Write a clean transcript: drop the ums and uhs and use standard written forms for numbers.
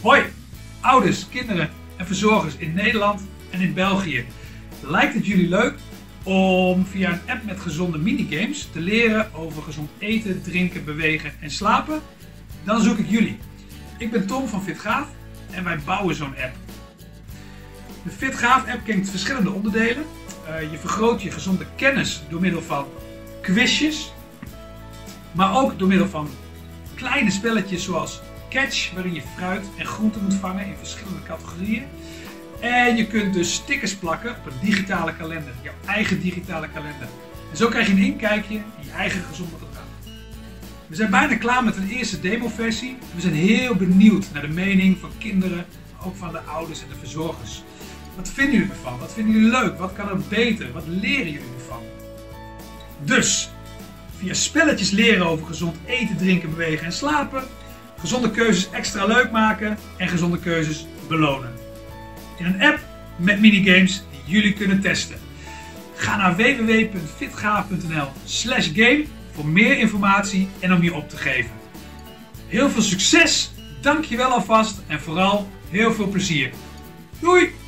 Hoi, ouders, kinderen en verzorgers in Nederland en in België. Lijkt het jullie leuk om via een app met gezonde minigames te leren over gezond eten, drinken, bewegen en slapen? Dan zoek ik jullie. Ik ben Tom van FitGaaf en wij bouwen zo'n app. De FitGaaf app kent verschillende onderdelen. Je vergroot je gezonde kennis door middel van quizjes, maar ook door middel van kleine spelletjes zoals Catch, waarin je fruit en groenten moet vangen in verschillende categorieën. En je kunt dus stickers plakken op een digitale kalender, jouw eigen digitale kalender. En zo krijg je een inkijkje in je eigen gezonde gedrag. We zijn bijna klaar met een eerste demoversie. We zijn heel benieuwd naar de mening van kinderen, maar ook van de ouders en de verzorgers. Wat vinden jullie ervan? Wat vinden jullie leuk? Wat kan er beter? Wat leren jullie ervan? Dus, via spelletjes leren over gezond eten, drinken, bewegen en slapen, gezonde keuzes extra leuk maken en gezonde keuzes belonen. In een app met minigames die jullie kunnen testen. Ga naar www.fitgaaf.nl/game voor meer informatie en om je op te geven. Heel veel succes, dankjewel alvast en vooral heel veel plezier. Doei!